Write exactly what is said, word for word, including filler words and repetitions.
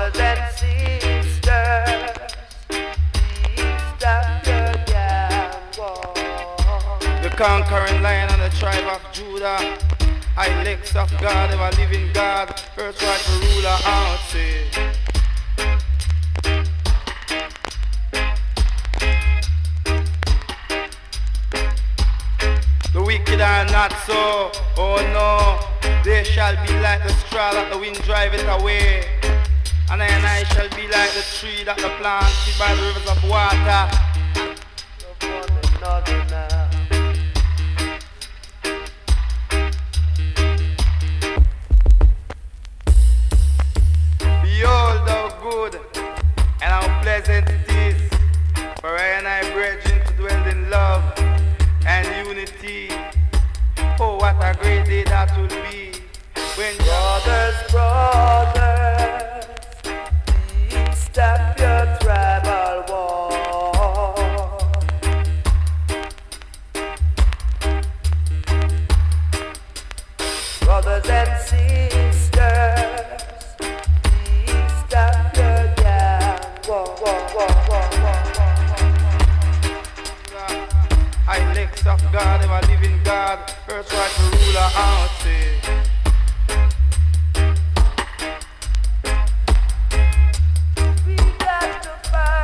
Brothers and sisters, please stop your gang war. The conquering lion of the tribe of Judah, I legs of God, ever living God, first rightful ruler, out say. The wicked are not so, oh no, they shall be like the straw that the wind driveth away. And I and I shall be like the tree that the planted by the rivers of water. Upon another now. Behold how good and how pleasant it is for I and I brethren to dwell in love and unity. Oh, what a great day that will be when Brothers, brothers, please stop your tribal war. Brothers and sisters, please stop your gang war. war, war, war, war, war. I legs of God, ever living God, first rightful ruler, out say.